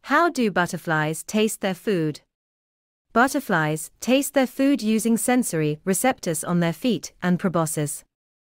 How do butterflies taste their food? Butterflies taste their food using sensory receptors on their feet and proboscis.